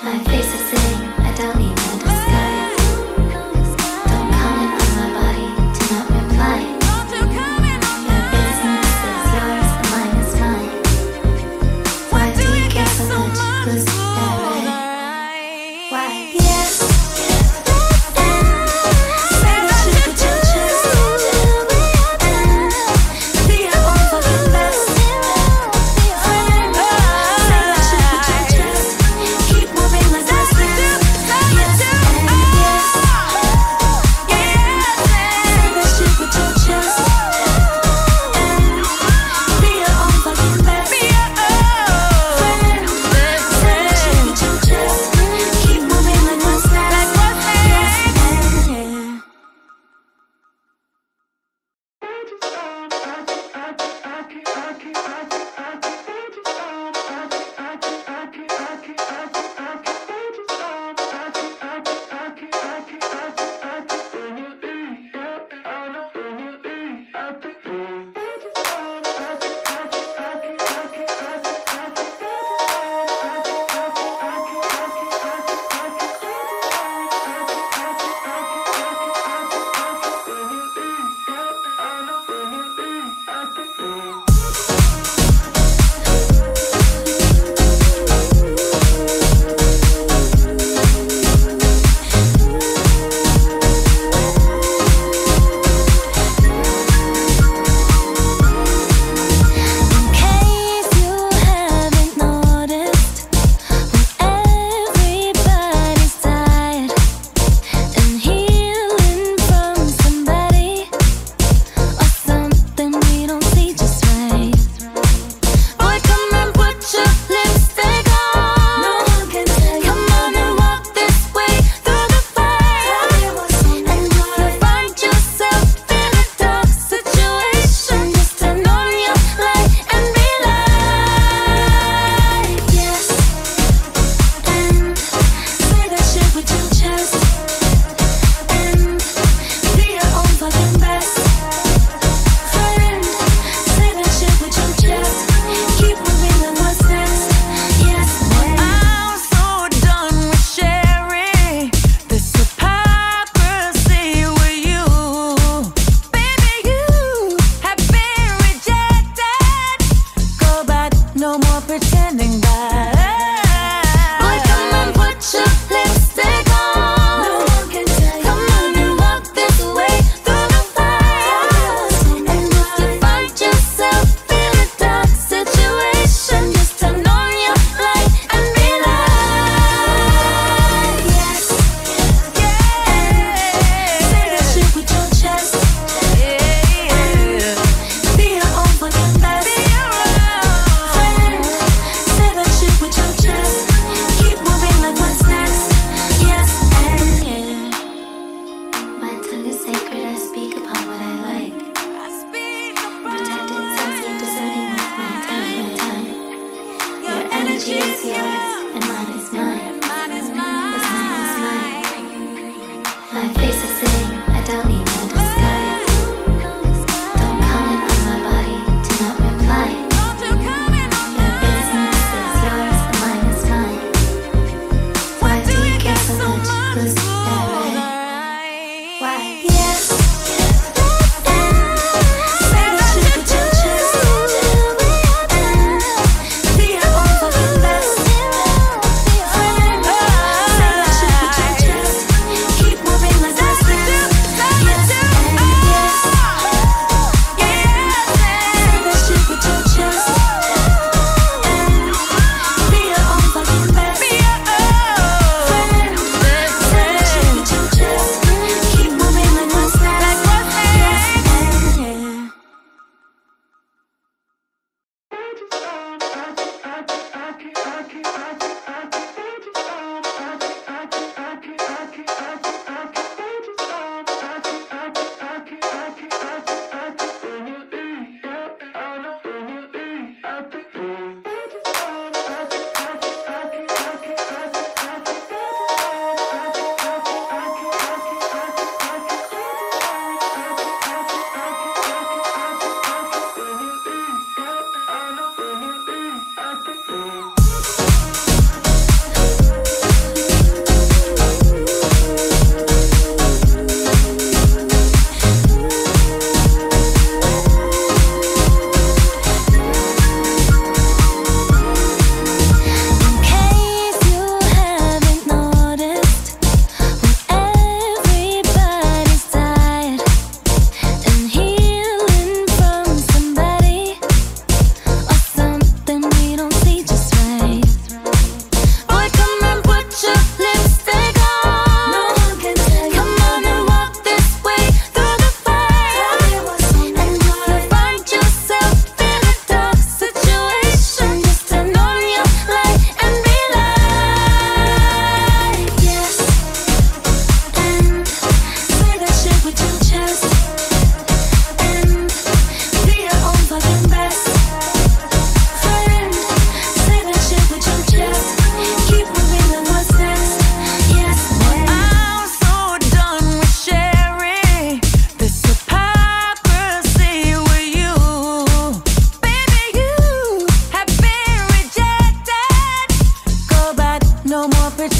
My face is saying I don't need no disguise. Don't comment on my body, do not reply. Your business is yours, and mine is mine. Why do you care so much? Who's that right? Why? Yes. Say that you could judge us. Be your own fucking best friend. Say that you could judge us. Keep moving like this. Yes.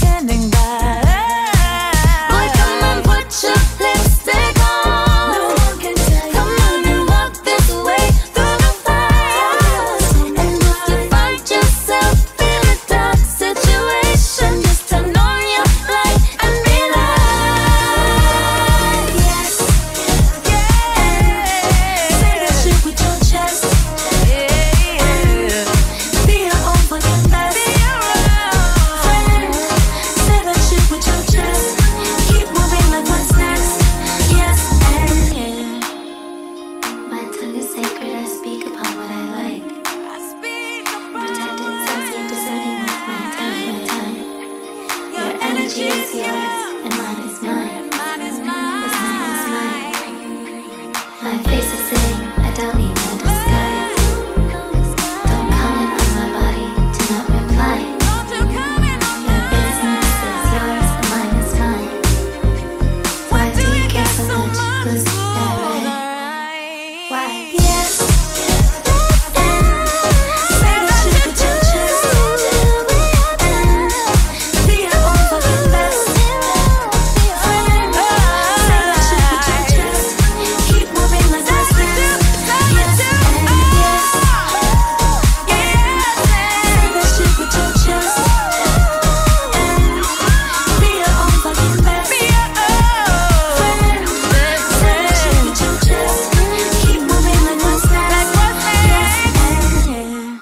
pretending that. Boy, come on, put your lipstick on. No one can tell you. Come on and walk this way through the fire. And if you find yourself in a dark situation, just turn on your light and be like, yes, yeah. Say that shit with your chest. Be your own fucking best friend. Say that shit with your chest. Keep moving like what's next. Yes, and yeah. My tongue is sacred, I speak upon what I like. Protected, sexy, deserting with my time. Your energy is yours, and mine is mine. This night is mine. My face is saying, I don't need no disguise. Don't comment on my body, do not reply. Your business is yours, and mine is mine. Why do you care so much? Who's that right? Why? Yes, and say that shit with your chest. Be your own fucking best friend. Say that shit with your chest. Keep moving like what's next. Yes, and yes, say that shit with your chest. Be your own fucking best friend. Say that shit with your chest. Keep moving like what's next. Yes, and yeah.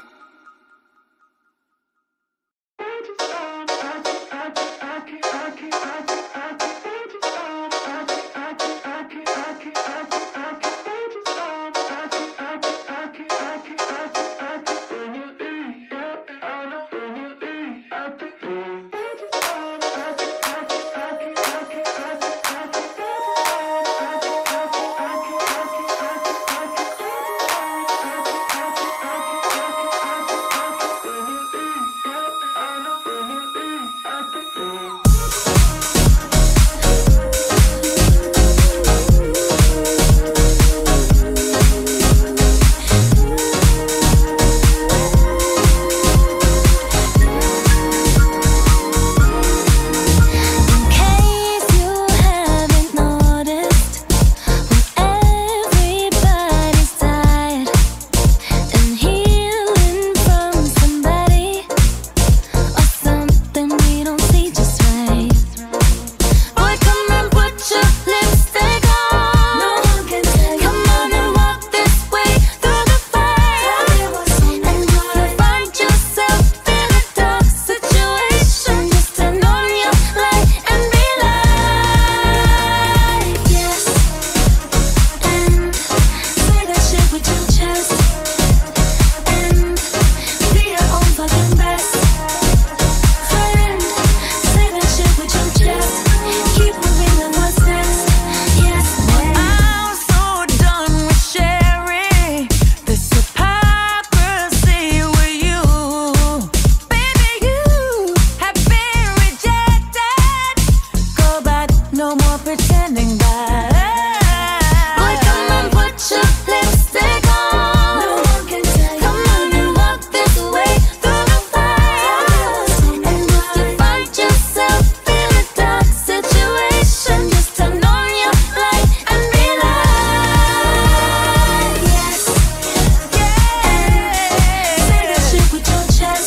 In case you haven't noticed, when everybody's tired and healing from somebody or something we don't see just right. Boy, come on, put your lipstick on. No one can tell you. Come on and walk this way through the fire. And if you find yourself in a dark situation, just turn on your light and be like, yes, and say that shit with your chest. And be your own fucking best friend. Say that shit with your chest. Keep moving like what's next. Yes, and I'm so done with sharing this hypocrisy with you. Baby, you have been rejected. Go back, no more pretending that. Boy, come on, put your lipstick on. No one can tell you. Come on and walk this way through the fire. And if you find yourself in a dark situation, just turn on your light and be like, yes, yeah. Say that shit with your chest.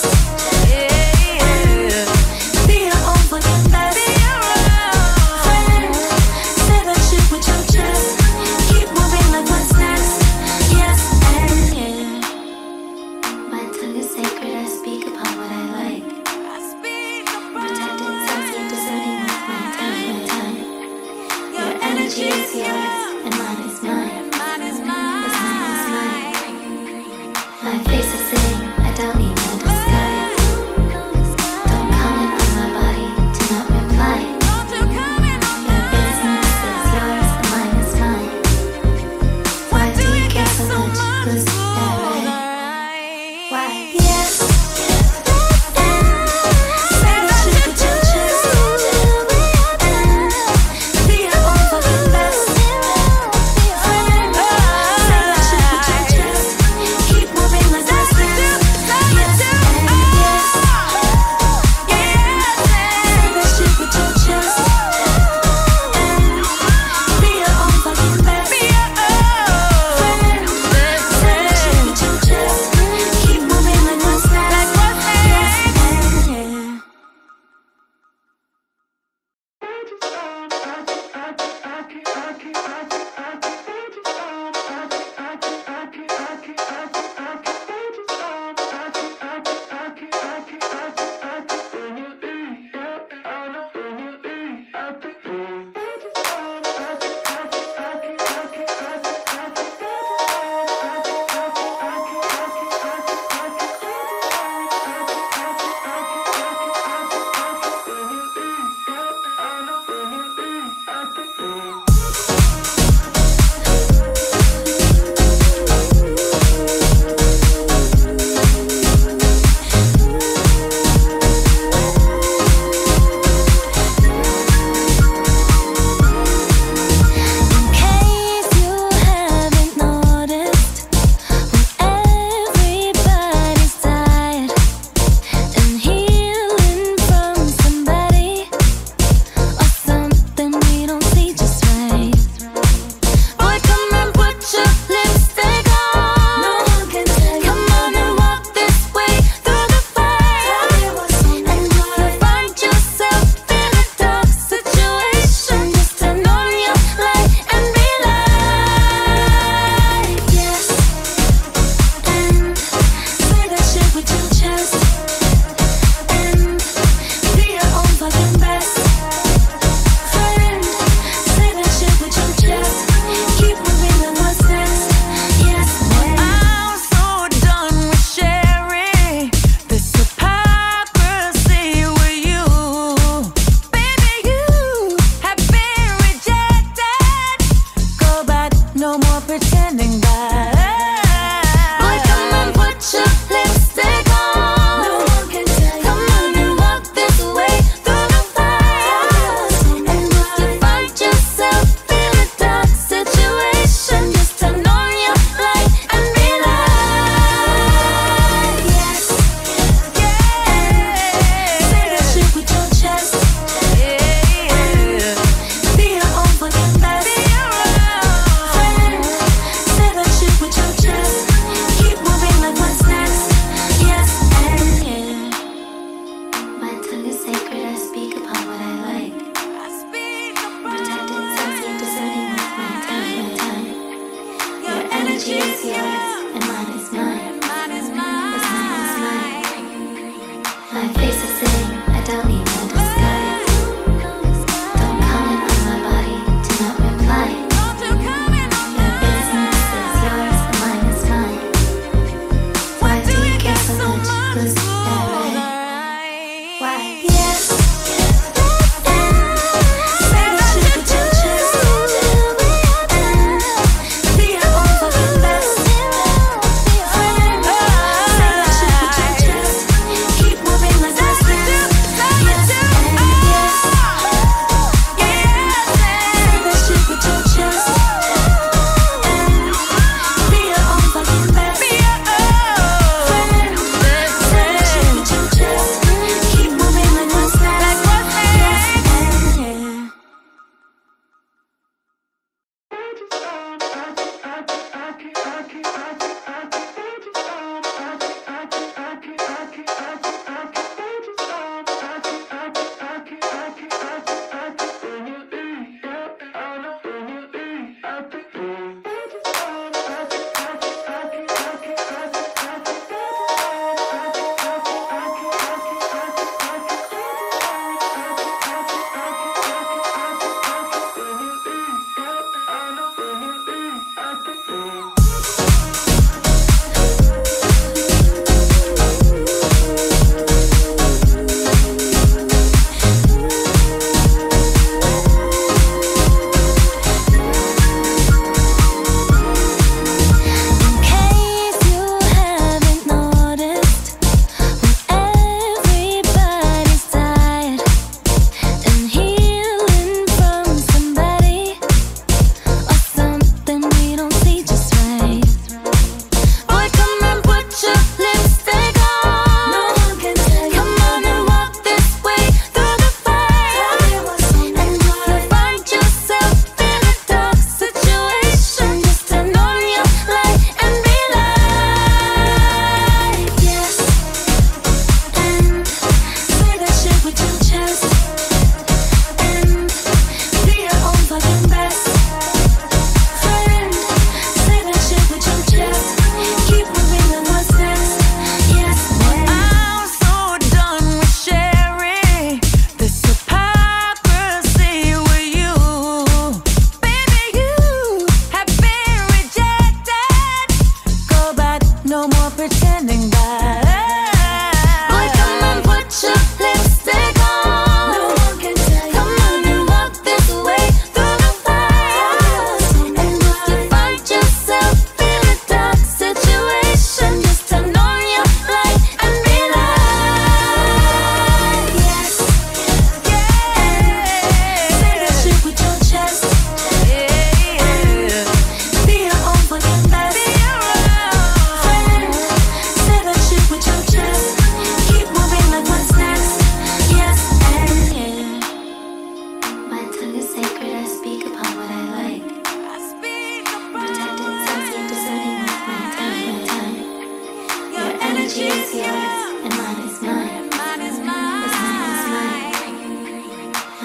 Be your own fucking best friend. Say that shit with your chest. Keep moving like what's next. Yes, and yeah. My tongue is sacred, I speak upon what I like. Protected, sexy, deserting with my time. Your energy is yours, and mine is mine. This night is mine. My face is saying, I don't need no disguise. Don't comment on my body, do not reply. Your business is yours, and mine is mine. Why do you care so much? Who's that right? Why? Yes, and say that shit with your chest. Be your own fucking best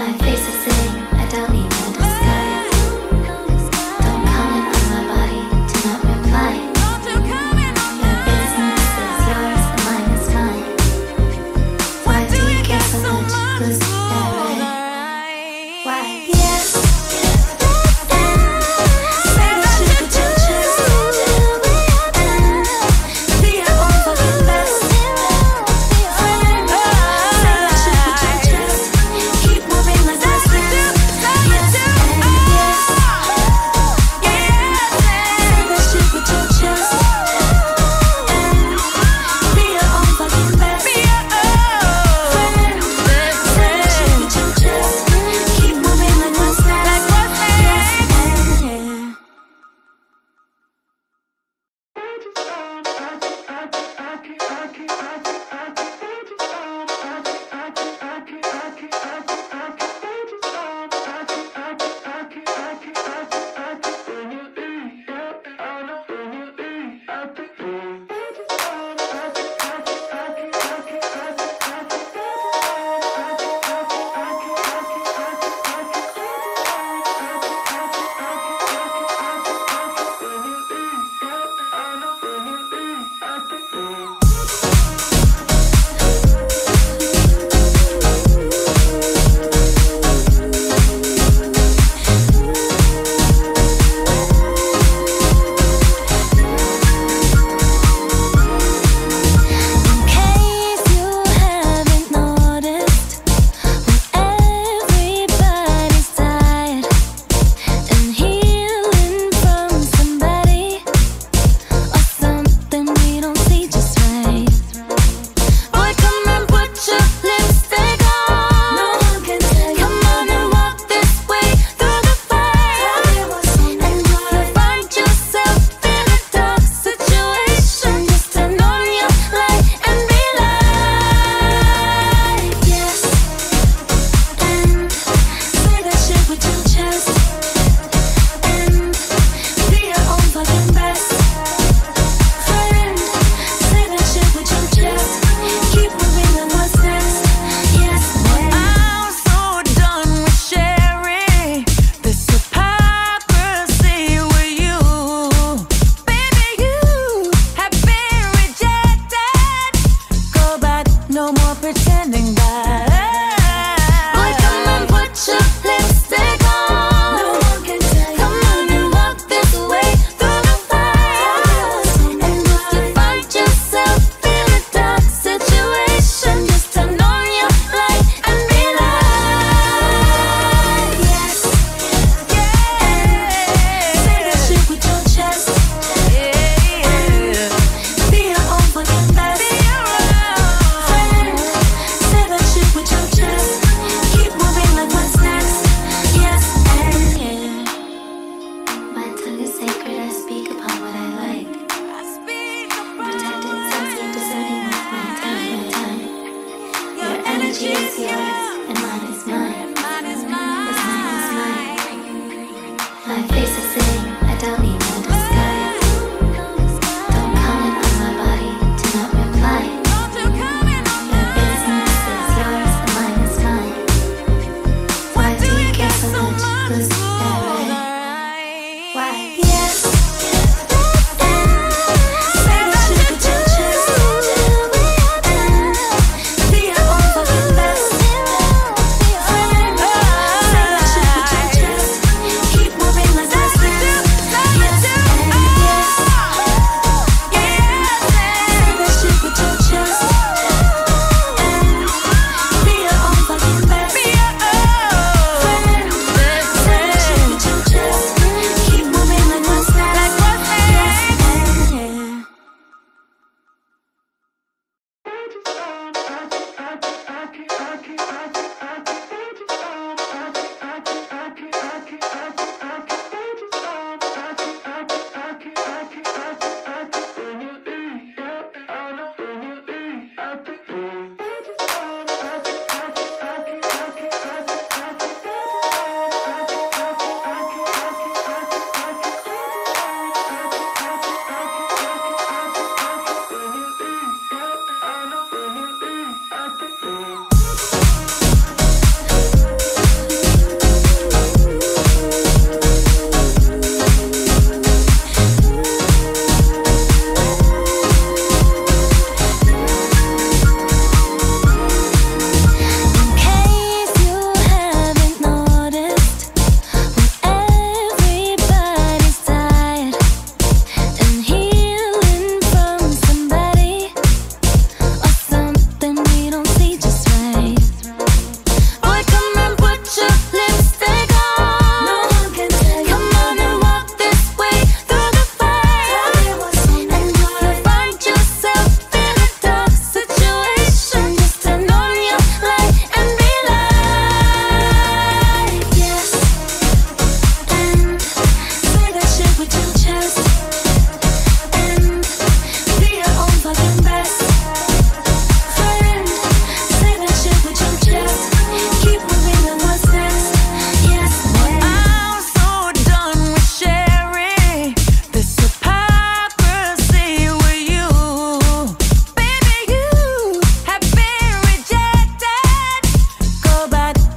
My face is saying I don't need no disguise. Don't comment on my body, do not reply. Your business is yours, and mine is mine. Why do you care so much? Who's that right? Why? Yes. Say that shit with your chest. Be your own fucking best friend. Say that shit with your chest. Keep moving like this.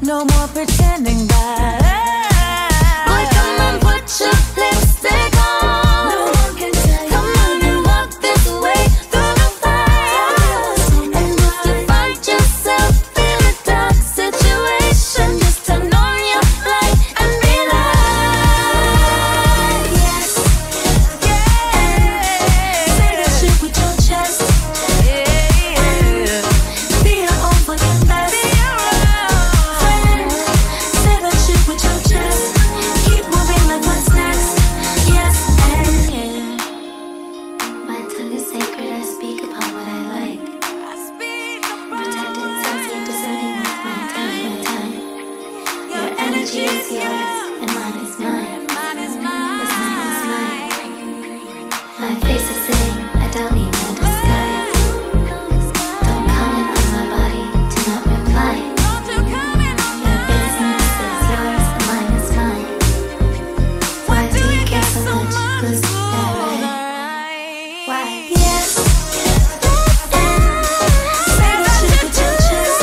no more pretending that. Boy, come on, put your lipstick on. No one can tell you. Come on and walk this way through the fire. And if you find yourself in a dark situation, just turn on your light and be like, yes, yeah. Say that shit with your chest. Be your own fucking best. Friend, say that shit with your chest. Keep moving like what's next. Yes, and yeah. My tongue is sacred, I speak upon what I like. Protected, sexy, discerning with my tongue. Your energy is yours, and mine is mine. This mine is mine. My face is saying, I don't need no disguise. Don't comment on my body, do not reply. Your business is yours, and mine is mine. Why do you care so much? Who's that right? Why? Yes, and say that shit with your chest.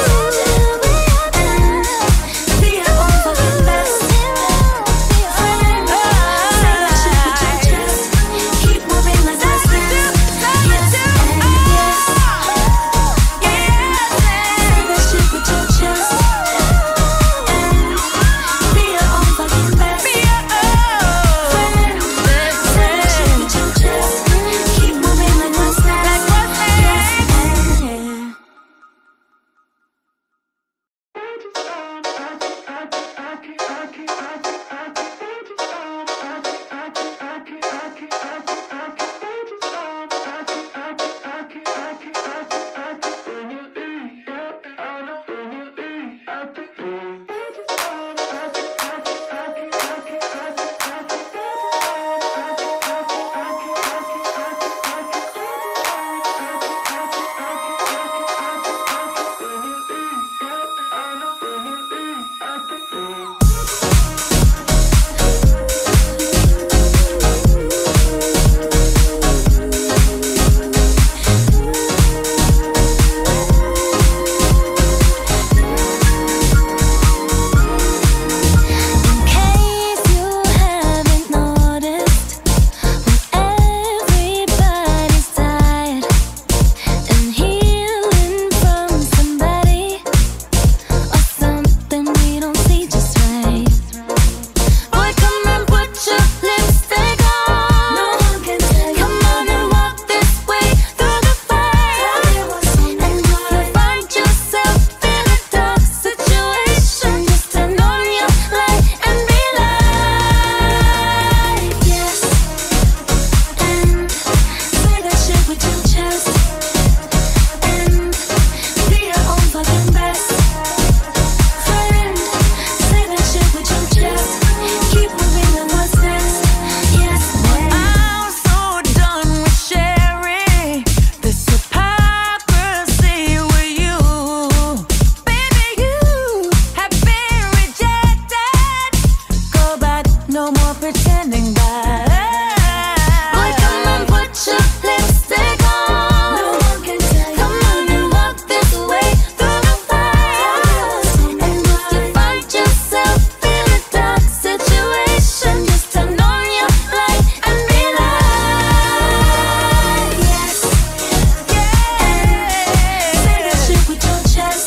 Be your own fucking best. Friend, say that shit with your chest. Keep moving like what's next. Yes, and yes, yeah. Say that shit with your chest. Be your own fucking best. Friend, say that shit with your chest. Keep moving like what's next. Yes, and yeah. In case you haven't noticed, when everybody's tired and healing from somebody or something we don't see just right. Boy, come and put your lipstick on. No one can tell you. Come on and walk this way through the fire. And if you find yourself in a dark situation, just turn on your light and be like, yes, and say that shit with your chest. And be your own fucking best. Friend, say that shit with your chest. Keep moving like what's next. Yes, man. I'm so done with sharing this hypocrisy with you. Baby, you have been rejected. Go back, no more pretending that. Boy, come on, put your lipstick on. No one can tell you. Come on and walk this way through the fire. And if you find yourself in a dark situation, just turn on your light and be like, yes, yeah. Say that shit with your chest.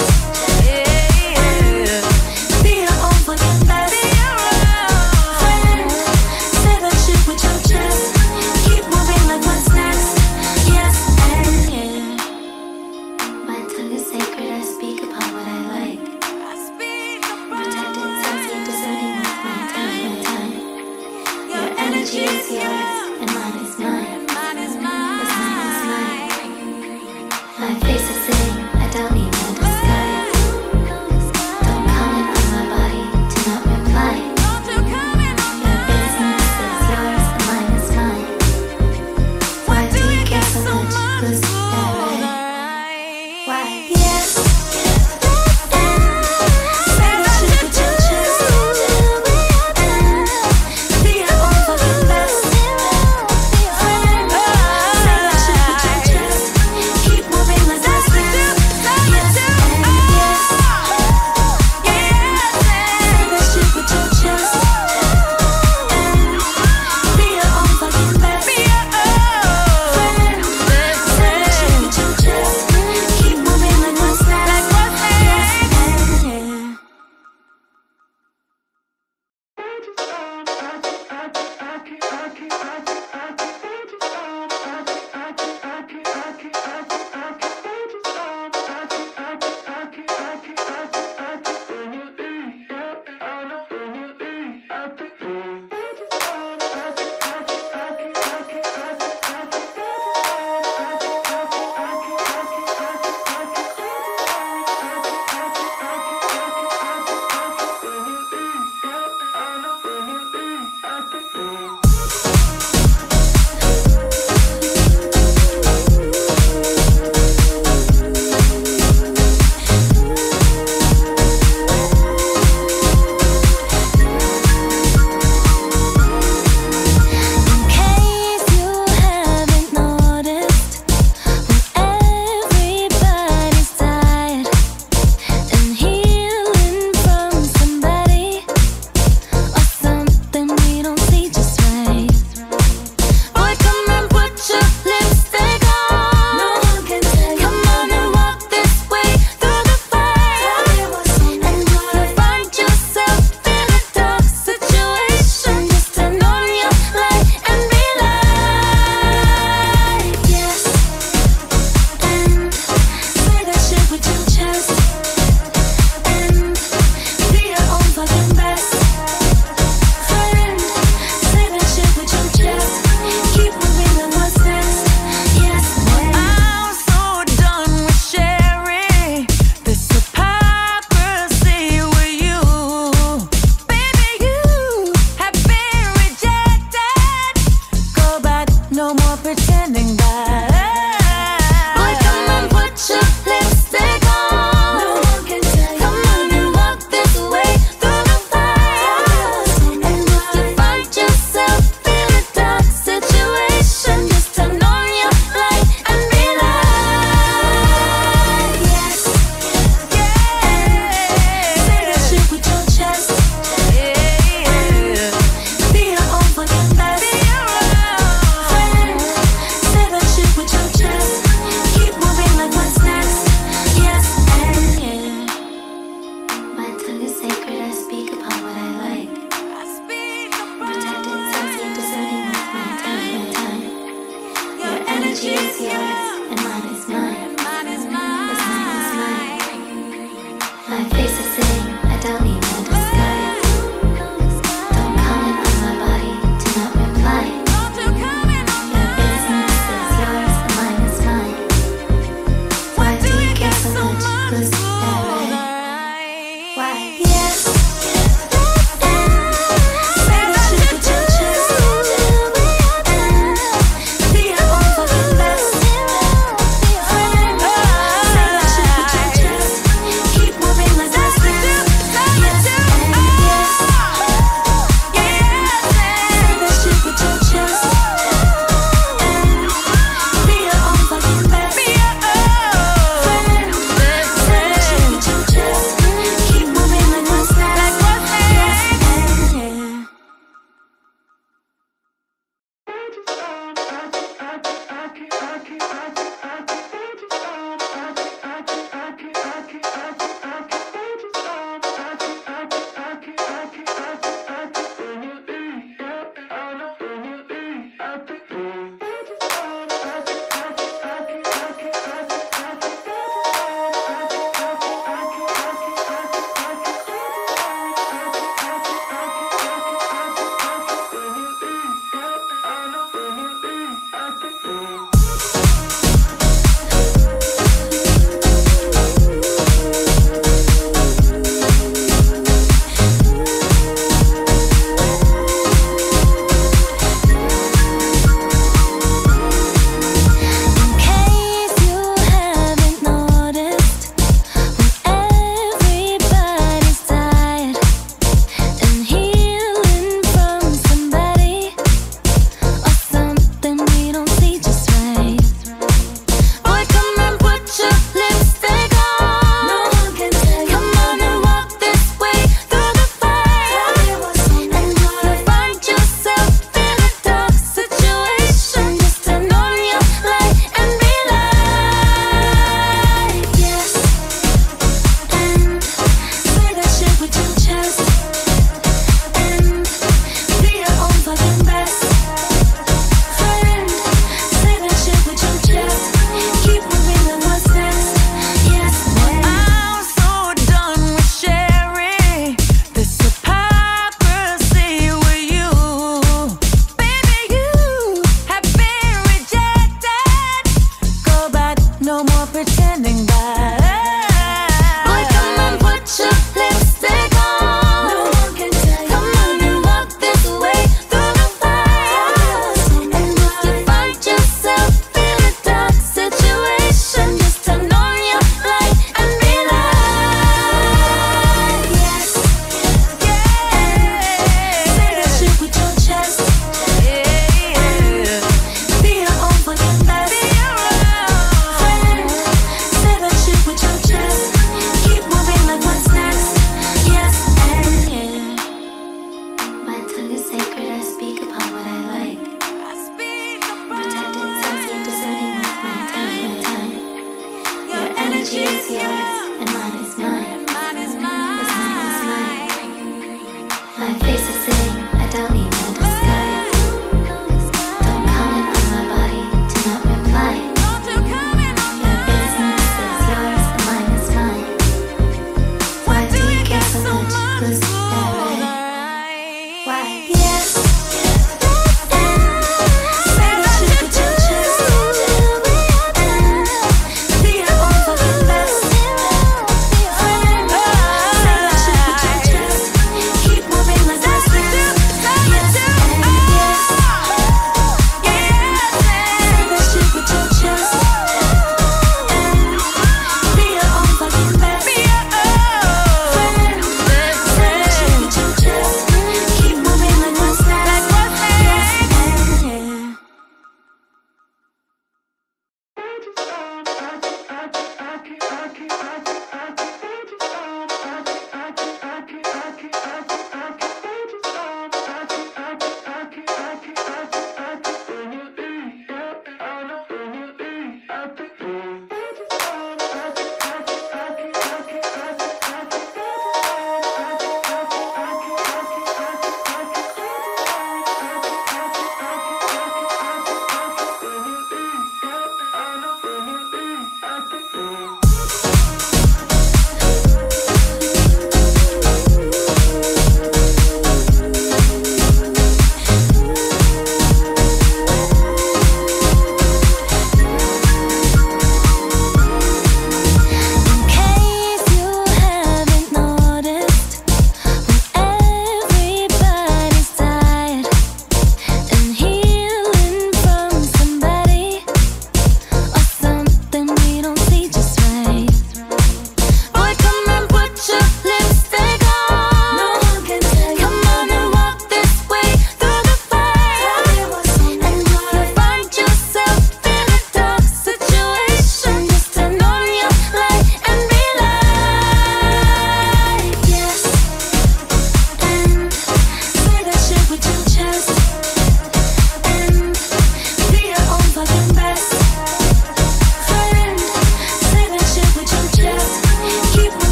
Be your own fucking best. Friend, say that shit with your chest. Keep moving like what's next. Yes, and yeah. My tongue is sacred, I speak upon what I like. Protected, sexy, discerning with my tongue. Your energy is yours, and mine is mine. This mine is mine. My face is saying, I don't need no disguise. Don't comment on my body, do not reply. Your business is yours, and mine is mine. Why do you care so much? Who's that right? Why? Yes, and say that shit with your chest. Be your own fucking best. energy is yours and mine is mine. This night is mine. My face is saying I don't need no disguise. Don't comment on my body, do not reply. Your business is yours and mine is mine. Why do you care so much? Who's that right? Why? Yes. Say that shit with your chest. Be your own fucking best friend. Say that shit with your chest. Keep moving like this. Yes and yes. Say that shit with your chest. Be your own fucking best friend. Say that shit with your chest. Keep moving like what's next. Yes and yeah.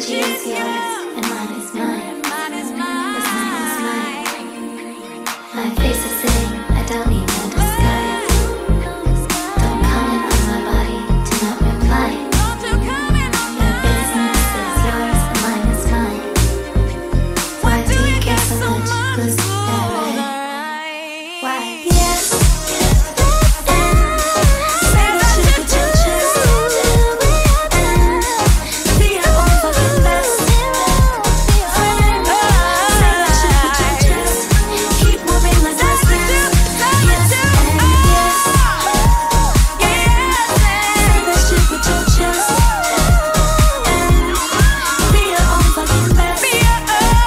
energy is yours, and mine is mine. This night is mine. My face is saying, I don't need no disguise. Don't comment on my body, do not reply. Your business is yours, and mine is mine. Why do you care so much? Who's that right? Why? Yes. Say that shit with your chest. Be your own fucking best friend. Say that shit with your chest. Keep moving like that's it. Yes and yes. Say that shit with your chest. Be your own fucking best friend.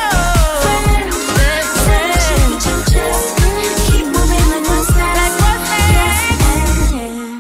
Say that shit with your chest. Keep moving like what's next. Yes and yeah.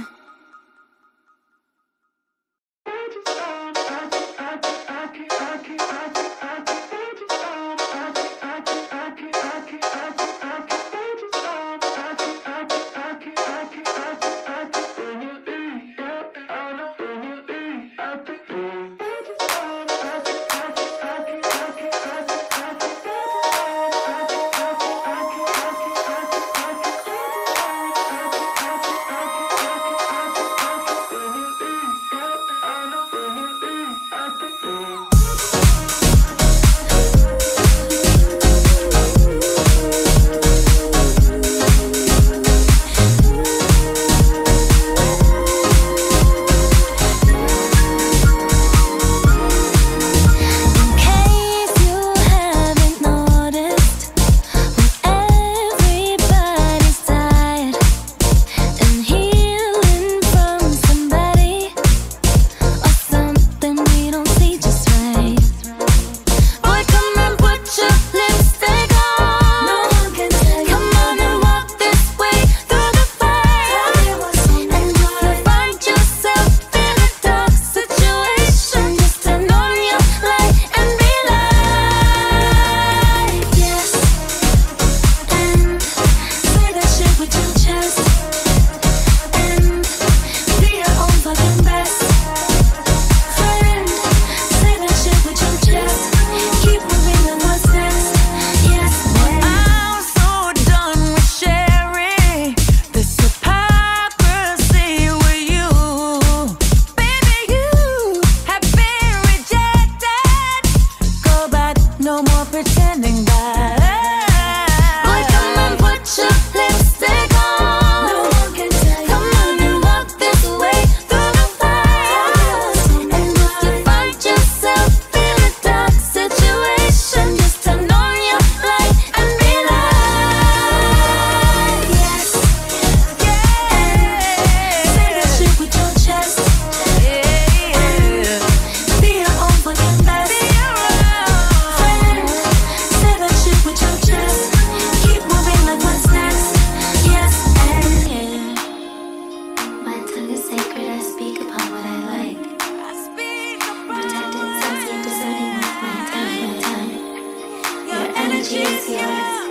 In case you haven't noticed, when everybody's tired and healing from somebody or something we don't see just right. Boy, come and put your lipstick on. No one can tell you. Come on and walk this way through the fire. And if you find yourself in a dark situation, just turn on your light and be like, yes. And say that shit with your chest. And be your own fucking best friend. Say that shit with your chest. Keep moving like what's next. Yes, I'm so done with sharing this hypocrisy with you. Baby, you have been rejected. Go back, no more pretending that. boy, come and put your lipstick on. No one can tell you. Come on and walk this way through the fire. And if you find yourself in a dark situation, just turn on your light and be like, yes. Say that shit with your chest. Be your own fucking best friend. Say that shit with your chest. Keep moving like what's next. Yes and yeah. My tongue is sacred, I speak upon what I like. Protected, sensing, discerning with my tongue. Your energy is yours,